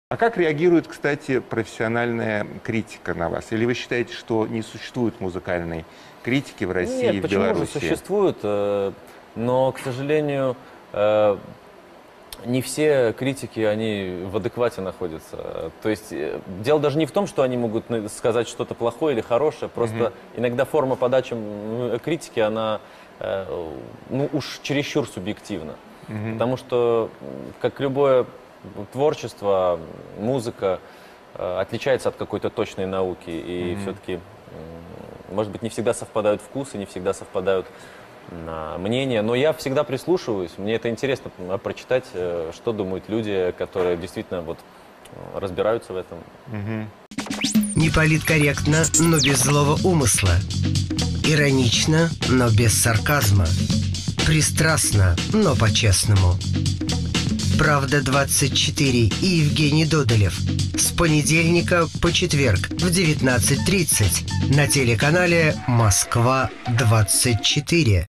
А как реагирует, кстати, профессиональная критика на вас? Или вы считаете, что не существует музыкальной критики в России Нет, и в почему же Беларуси? существует, но, к сожалению, не все критики, они в адеквате находятся. То есть дело даже не в том, что они могут сказать что-то плохое или хорошее, просто иногда форма подачи критики, она ну уж чересчур субъективна. Потому что, как любое творчество, музыка отличается от какой-то точной науки, и все-таки, может быть, не всегда совпадают вкусы, не всегда совпадают мнения, но я всегда прислушиваюсь, мне это интересно прочитать, что думают люди, которые действительно вот разбираются в этом. Неполиткорректно, но без злого умысла. Иронично, но без сарказма. Пристрастно, но по-честному. «Правда-24» и Евгений Додолев. С понедельника по четверг в 19:30 на телеканале «Москва-24».